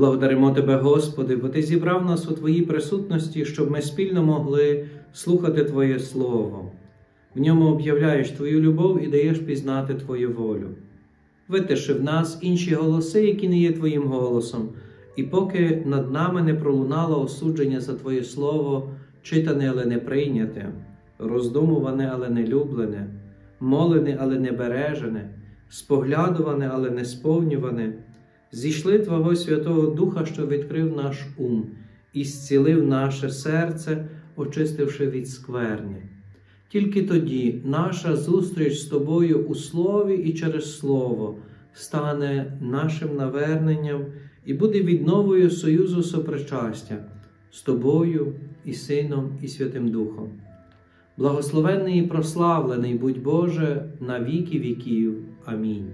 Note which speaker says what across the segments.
Speaker 1: Благодаримо Тебе, Господи, бо Ти зібрав нас у Твоїй присутності, щоб ми спільно могли слухати Твоє Слово. В ньому об'являєш Твою любов і даєш пізнати Твою волю. Витиши в нас інші голоси, які не є Твоїм голосом, і поки над нами не пролунало осудження за Твоє Слово, читане, але не прийняте, роздумуване, але не люблене, молене, але не бережене, споглядуване, але не сповнюване, зійшли Твого Святого Духа, що відкрив наш ум і зцілив наше серце, очистивши від скверни. Тільки тоді наша зустріч з Тобою у Слові і через Слово стане нашим наверненням і буде відновою союзу сопричастя з Тобою і Сином і Святим Духом. Благословенний і прославлений будь Боже на віки віків. Амінь.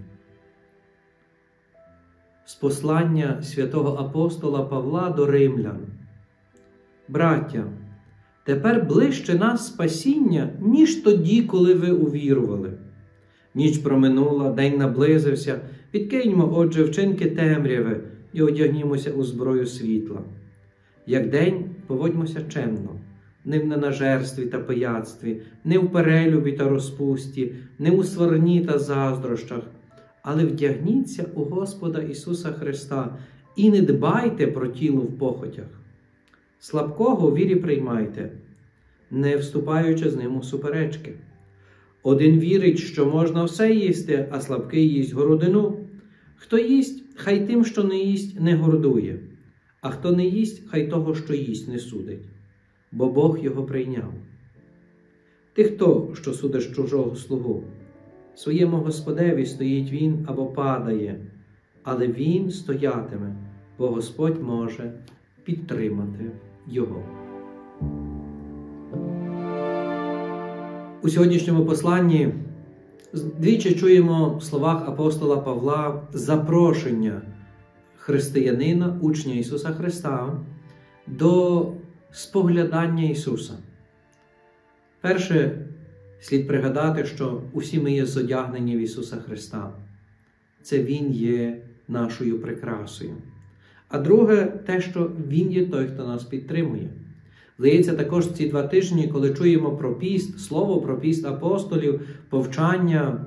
Speaker 1: З послання святого апостола Павла до римлян. Браття, тепер ближче нас спасіння, ніж тоді, коли ви увірували. Ніч проминула, день наблизився, відкиньмо, отже, вчинки темряви і одягнімося у зброю світла. Як день, поводьмося чемно, не в ненажерстві та пияцтві, не в перелюбі та розпусті, не у сварні та заздрощах, але вдягніться у Господа Ісуса Христа і не дбайте про тіло в похотях. Слабкого у вірі приймайте, не вступаючи з ним у суперечки. Один вірить, що можна все їсти, а слабкий їсть городину. Хто їсть, хай тим, що не їсть, не гордує, а хто не їсть, хай того, що їсть, не судить, бо Бог його прийняв. Ти хто, що судиш чужого слугу? Своєму Господеві стоїть він або падає, але він стоятиме, бо Господь може підтримати його. У сьогоднішньому посланні двічі чуємо в словах апостола Павла запрошення християнина, учня Ісуса Христа, до споглядання Ісуса. Перше, слід пригадати, що усі ми є зодягнені в Ісуса Христа. Це Він є нашою прикрасою. А друге, те, що Він є той, хто нас підтримує. Здається, також ці 2 тижні, коли чуємо про піст, слово про піст апостолів, повчання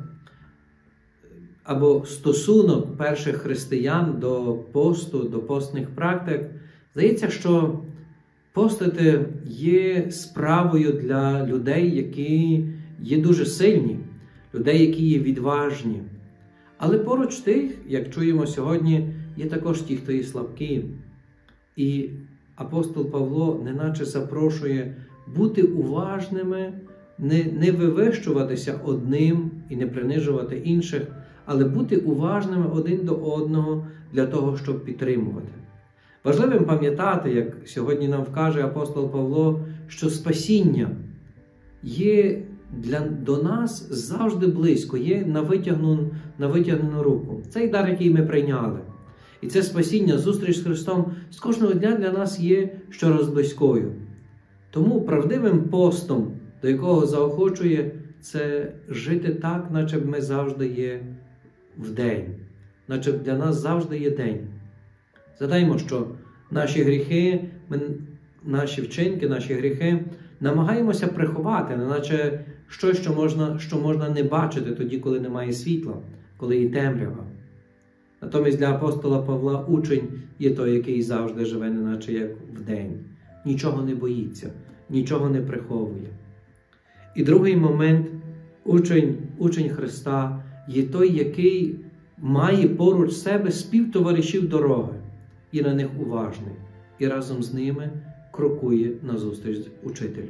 Speaker 1: або стосунок перших християн до посту, до постних практик, здається, що постити є справою для людей, які є дуже сильні, людей, які є відважні. Але поруч тих, як чуємо сьогодні, є також ті, хто є слабкі. І апостол Павло неначе запрошує бути уважними, не вивищуватися одним і не принижувати інших, але бути уважними один до одного для того, щоб підтримувати. Важливим пам'ятати, як сьогодні нам вкаже апостол Павло, що спасіння є до нас завжди близько, є на витягнену руку. Цей дар, який ми прийняли. І це спасіння, зустріч з Христом з кожного дня для нас є щораз близькою. Тому правдивим постом, до якого заохочує, це жити так, наче б ми завжди є в день. Наче б для нас завжди є день. Згадаймо, що наші гріхи, наші вчинки, наші гріхи намагаємося приховати, неначе щось, що можна не бачити тоді, коли немає світла, коли є темрява. Натомість для апостола Павла учень є той, який завжди живе, неначе як вдень. Нічого не боїться, нічого не приховує. І другий момент, учень Христа є той, який має поруч себе співтоваришів дороги, і на них уважний, і разом з ними крокує назустріч учителю.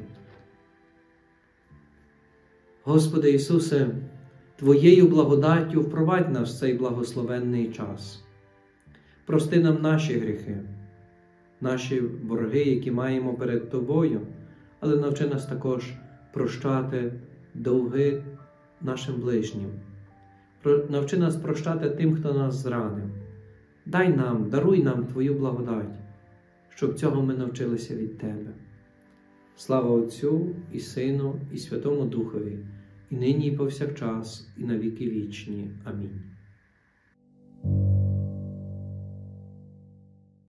Speaker 1: Господи Ісусе, Твоєю благодаттю впровадь нас в цей благословенний час. Прости нам наші гріхи, наші борги, які маємо перед Тобою, але навчи нас також прощати довги нашим ближнім. Навчи нас прощати тим, хто нас зранив. Даруй нам Твою благодать, щоб цього ми навчилися від Тебе. Слава Отцю і Сину і Святому Духові, і нині і повсякчас, і на віки вічні. Амінь.